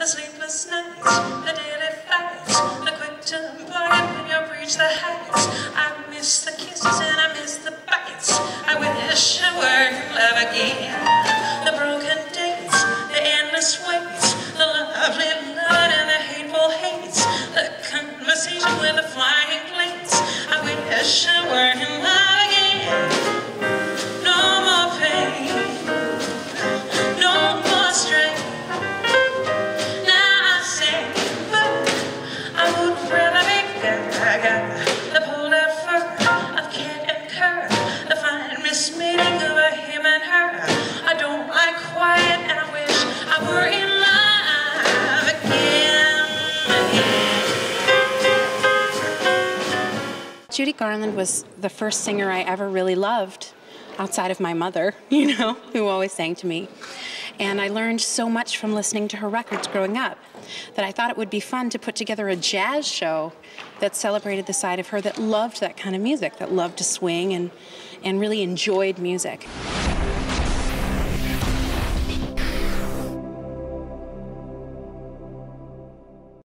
sleepless nights, the daily fights, the quick to bargain when you reach the heights. I miss the kisses and I miss the bites. I wish I were in love again. The broken dates, the endless waits, the lovely love and the hateful hates, the conversation with the flying planes. I wish I were in love again. No more pain, no more strain. Now I say, but I would rather be gaga. The polar fur of cat and cur, the fine mismating of a him and her. I don't like quiet and I wish I were in love again. Judy Garland was the first singer I ever really loved, outside of my mother, you know, who always sang to me. And I learned so much from listening to her records growing up that I thought it would be fun to put together a jazz show that celebrated the side of her that loved that kind of music, that loved to swing and really enjoyed music.